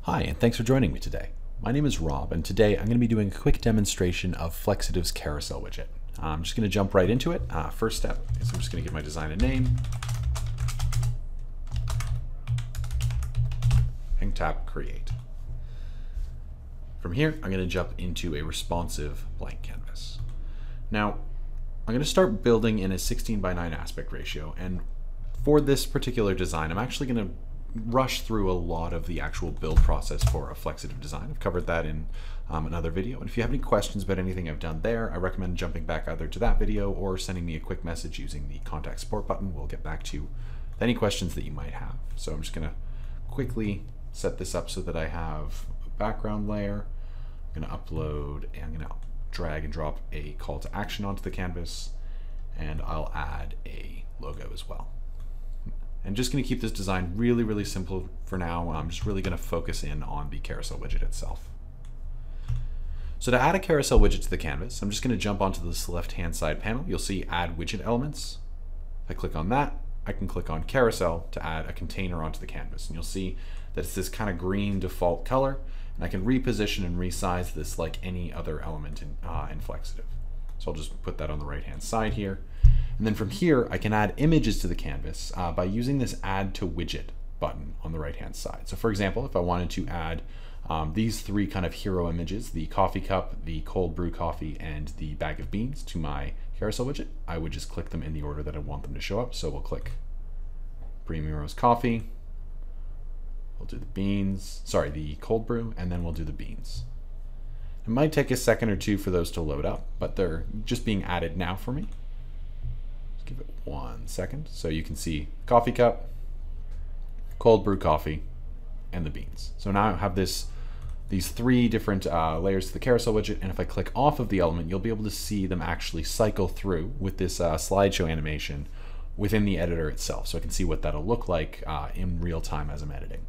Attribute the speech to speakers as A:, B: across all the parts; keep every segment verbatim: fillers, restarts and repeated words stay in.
A: Hi, and thanks for joining me today. My name is Rob, and today I'm going to be doing a quick demonstration of Flexitive's Carousel Widget. I'm just going to jump right into it. Uh, first step is I'm just going to give my design a name and tap Create. From here, I'm going to jump into a responsive blank canvas. Now, I'm going to start building in a sixteen by nine aspect ratio, and for this particular design, I'm actually going to rush through a lot of the actual build process for a Flexitive design. I've covered that in um, another video, and if you have any questions about anything I've done there, I recommend jumping back either to that video or sending me a quick message using the contact support button. We'll get back to you with any questions that you might have. So I'm just going to quickly set this up so that I have a background layer. I'm going to upload, and I'm going to drag and drop a call to action onto the canvas, and I'll add a logo as well. I'm just going to keep this design really, really simple for now. I'm just really going to focus in on the carousel widget itself. So to add a carousel widget to the canvas, I'm just going to jump onto this left-hand side panel. You'll see Add Widget Elements. If I click on that, I can click on Carousel to add a container onto the canvas. And you'll see that it's this kind of green default color, and I can reposition and resize this like any other element in, uh, in Flexitive. So I'll just put that on the right-hand side here. And then from here, I can add images to the canvas uh, by using this Add to Widget button on the right-hand side. So for example, if I wanted to add um, these three kind of hero images, the coffee cup, the cold brew coffee, and the bag of beans to my carousel widget, I would just click them in the order that I want them to show up. So we'll click Premium Roast Coffee, we'll do the beans, sorry, the cold brew, and then we'll do the beans. It might take a second or two for those to load up, but they're just being added now for me. Give it one second. So you can see coffee cup, cold brew coffee, and the beans. So now I have this, these three different uh, layers to the carousel widget, and if I click off of the element, you'll be able to see them actually cycle through with this uh, slideshow animation within the editor itself. So I can see what that'll look like uh, in real time as I'm editing.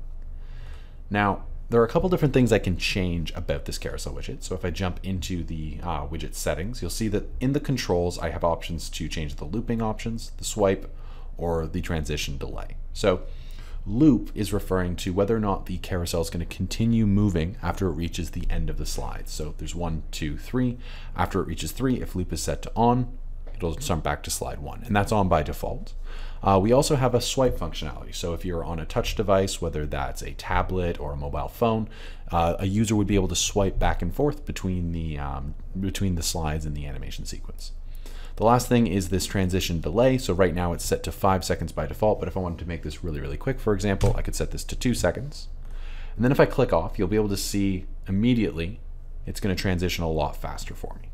A: Now, there are a couple different things I can change about this carousel widget. So if I jump into the uh, widget settings, you'll see that in the controls, I have options to change the looping options, the swipe, or the transition delay. So loop is referring to whether or not the carousel is going to continue moving after it reaches the end of the slide. So there's one, two, three. After it reaches three, if loop is set to on, it'll jump back to slide one, and that's on by default. Uh, we also have a swipe functionality. So if you're on a touch device, whether that's a tablet or a mobile phone, uh, a user would be able to swipe back and forth between the, um, between the slides in the animation sequence. The last thing is this transition delay. So right now it's set to five seconds by default, but if I wanted to make this really, really quick, for example, I could set this to two seconds. And then if I click off, you'll be able to see immediately it's going to transition a lot faster for me.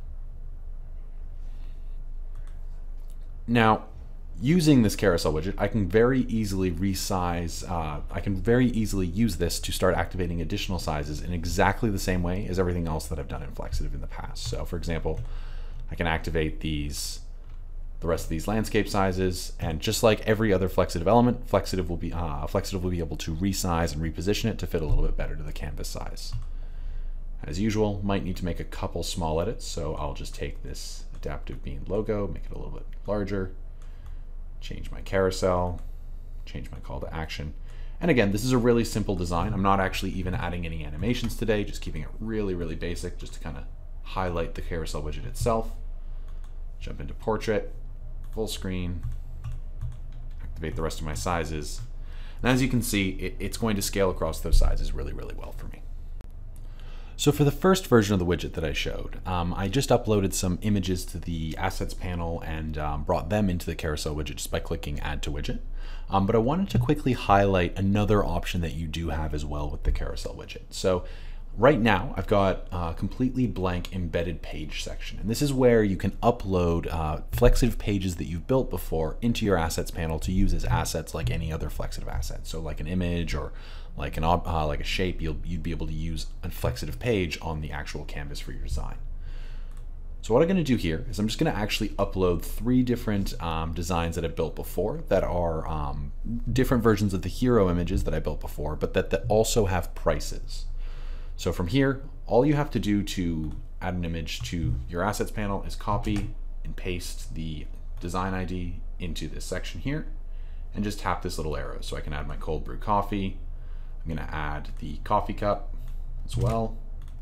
A: Now, using this carousel widget, I can very easily resize, uh, I can very easily use this to start activating additional sizes in exactly the same way as everything else that I've done in Flexitive in the past. So for example, I can activate these, the rest of these landscape sizes, and just like every other Flexitive element, Flexitive will be, uh, Flexitive will be able to resize and reposition it to fit a little bit better to the canvas size. As usual, might need to make a couple small edits, so I'll just take this adaptive bean logo, make it a little bit larger, change my carousel, change my call to action. And again, this is a really simple design. I'm not actually even adding any animations today, just keeping it really, really basic, just to kind of highlight the carousel widget itself. Jump into portrait, full screen, activate the rest of my sizes. And as you can see, it, it's going to scale across those sizes really, really well for me. So for the first version of the widget that I showed, um, I just uploaded some images to the assets panel and um, brought them into the carousel widget just by clicking Add to Widget. Um, but I wanted to quickly highlight another option that you do have as well with the carousel widget. So right now I've got a completely blank embedded page section, and this is where you can upload uh, Flexitive pages that you've built before into your assets panel to use as assets like any other Flexitive asset. So like an image or like an uh, like a shape, you'll, you'd be able to use a Flexitive page on the actual canvas for your design. So what I'm going to do here is I'm just going to actually upload three different um, designs that I've built before that are um, different versions of the hero images that I built before, but that, that also have prices. So from here, all you have to do to add an image to your assets panel is copy and paste the design I D into this section here, and just tap this little arrow. So I can add my cold brew coffee, I'm going to add the coffee cup as well,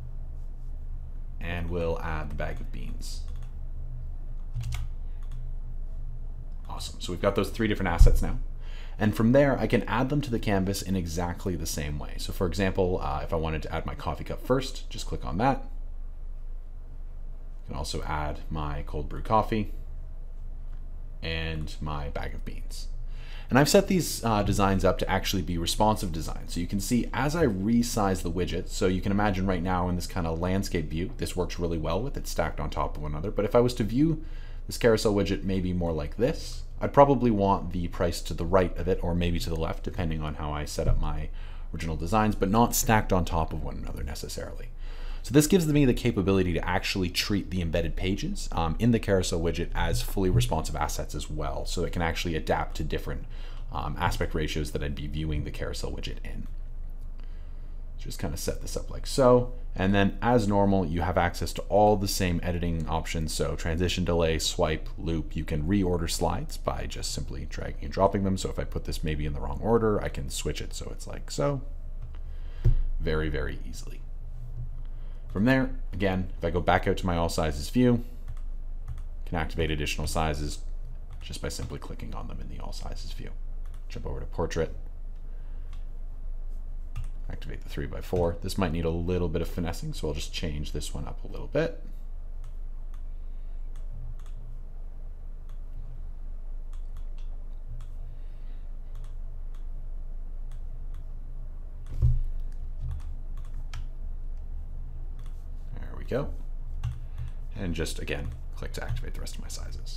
A: and we'll add the bag of beans. Awesome. So we've got those three different assets now. And from there, I can add them to the canvas in exactly the same way. So for example, uh, if I wanted to add my coffee cup first, just click on that. I can also add my cold brew coffee and my bag of beans. And I've set these uh, designs up to actually be responsive designs. So you can see as I resize the widget, so you can imagine right now in this kind of landscape view, this works really well with it stacked on top of one another. But if I was to view this carousel widget maybe more like this, I'd probably want the price to the right of it, or maybe to the left, depending on how I set up my original designs, but not stacked on top of one another necessarily. So this gives me the capability to actually treat the embedded pages um, in the carousel widget as fully responsive assets as well, so it can actually adapt to different um, aspect ratios that I'd be viewing the carousel widget in. Just kind of set this up like so, and then as normal, you have access to all the same editing options. So transition, delay, swipe, loop. You can reorder slides by just simply dragging and dropping them. So if I put this maybe in the wrong order, I can switch it so it's like so. Very, very easily. From there, again, if I go back out to my all sizes view, I can activate additional sizes just by simply clicking on them in the all sizes view. Jump over to portrait. Activate the three by four. This might need a little bit of finessing, so I'll just change this one up a little bit. There we go. And just, again, click to activate the rest of my sizes.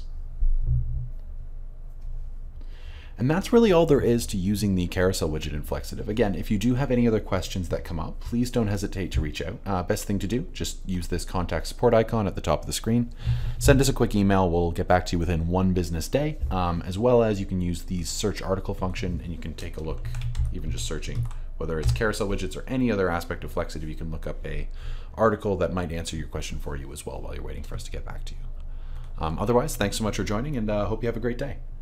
A: And that's really all there is to using the carousel widget in Flexitive. Again, if you do have any other questions that come up, please don't hesitate to reach out. Uh, best thing to do, just use this contact support icon at the top of the screen. Send us a quick email. We'll get back to you within one business day, um, as well as you can use the search article function, and you can take a look, even just searching, whether it's carousel widgets or any other aspect of Flexitive, you can look up a article that might answer your question for you as well while you're waiting for us to get back to you. Um, otherwise, thanks so much for joining, and uh, hope you have a great day.